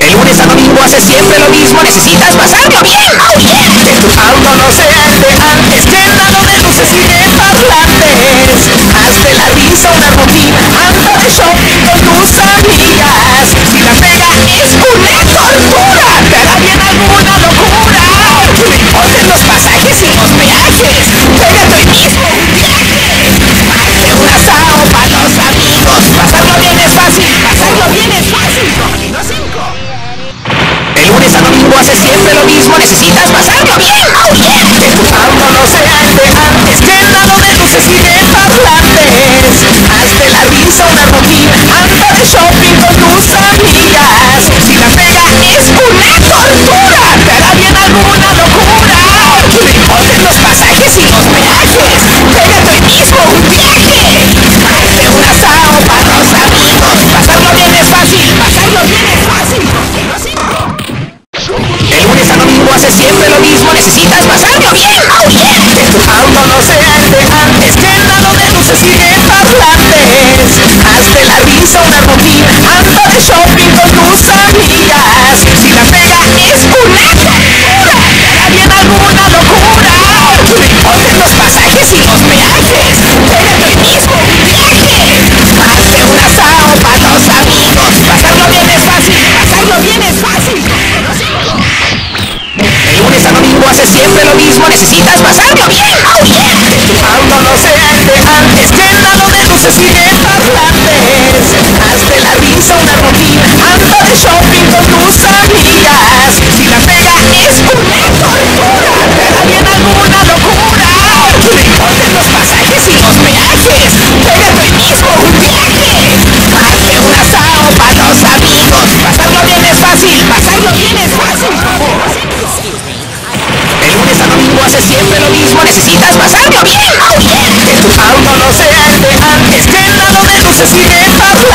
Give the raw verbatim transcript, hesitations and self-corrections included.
De lunes a domingo haces siempre lo mismo, necesitas pasarlo bien. ¡Oh, yeah! Que tu auto no se ande antes, llenado de luces y de parlantes. Hazte la risa una rutina, anda de shopping con tus amigas. Si la pega es una tortura, te hará bien alguna locura. Que no importen los pasajes y los peajes, pégate hoy mismo un viaje. Hazte un asado para los amigos, pasarlo bien es fácil, pasarlo bien es fácil. Camino cinco. De lunes a domingo haces siempre lo mismo, necesitas pasarlo bien. ¡Oh, yeah! Que tu auto no se ande antes, llenado de luces y de parlantes. Hazte la risa una rutina, anda de shopping con tus amigas. Si la pega es una tortura, te hará bien alguna locura. Que no importen los pasajes y los peajes, pégate hoy mismo un viaje. Hazte un asado para los amigos, pasarlo bien es fácil, pasarlo bien es fácil. Camino cinco. De lunes a domingo haces siempre lo mismo, necesitas pasarlo bien. ¡Oh, yeah! Que tu auto no se ande antes, llenado de luces y de parlantes. Hazte la risa una rutina, anda de shopping con tus amigas. Si la pega es una tortura, te hará bien alguna locura. Que no importen los pasajes y los peajes, pégate hoy mismo un viaje. Hazte un asado para los amigos, pasarlo bien es fácil, pasarlo bien es fácil. De lunes a domingo haces siempre lo mismo, necesitas pasarlo bien. ¡Oh, yeah! Que tu auto no se ande antes, llenado de luces y de parlantes. Hazte la risa una rutina, anda de shopping con tus amigas. Si la pega es una tortura, te hará bien alguna locura. Que no importen los pasajes y los peajes, pégate hoy mismo un viaje. Hazte un asado para los amigos, pasarlo bien es fácil, pasarlo bien es fácil. De lunes a domingo haces siempre lo mismo, necesitas pasarlo bien. ¡Oh, yeah! Que tu auto no se ande antes, llenado de luces y de parlantes.